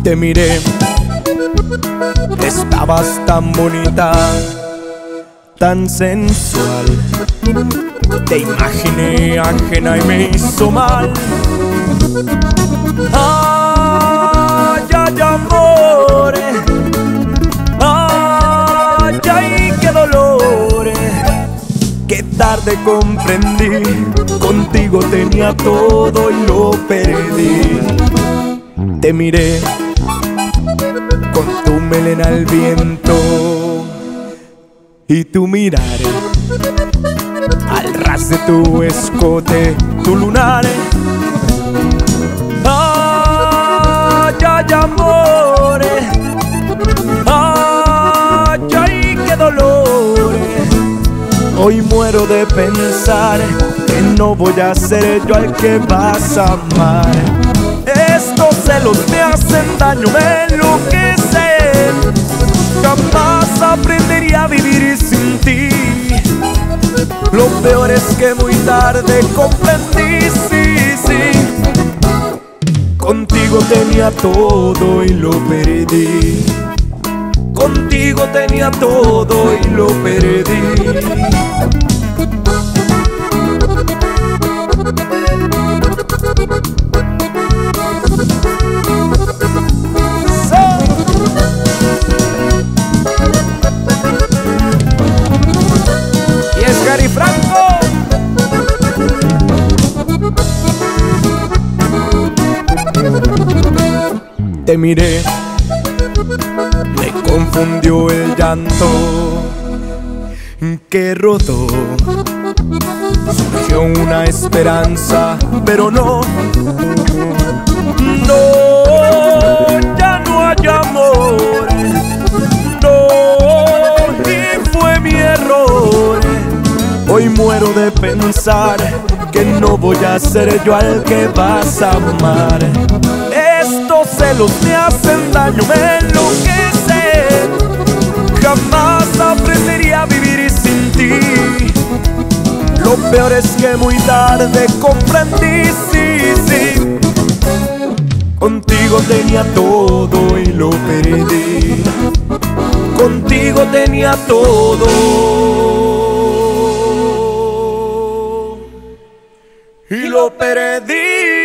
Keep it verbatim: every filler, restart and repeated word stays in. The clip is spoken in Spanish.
Te miré, estabas tan bonita, tan sensual. Te imaginé ajena y me hizo mal. Ay, ay, amores, ay, ay, qué dolores. Qué tarde comprendí, contigo tenía todo y lo perdí. Te miré con tu melena al viento y tu mirar al ras de tu escote, tu lunar. Ay, ay, amores, ay, ay, qué dolores. Hoy muero de pensar que no voy a ser yo al que vas a amar. Estos celos me hacen daño, me enloquecen. Jamás aprendería a vivir sin ti. Lo peor es que muy tarde comprendí, sí, sí. Contigo tenía todo y lo perdí. Contigo tenía todo y lo perdí. Y es Gary Franco. Te miré, me confundió el llanto que rodó. Surgió una esperanza, pero no, no, ya no hay amor. No, y fue mi error. Hoy muero de pensar que no voy a ser yo al que vas a amar. Estos celos me hacen daño, me enloquecen. Jamás aprendería a vivir sin ti. Lo peor es que muy tarde comprendí, sí, sí. Contigo tenía todo y lo perdí. Contigo tenía todo y lo perdí.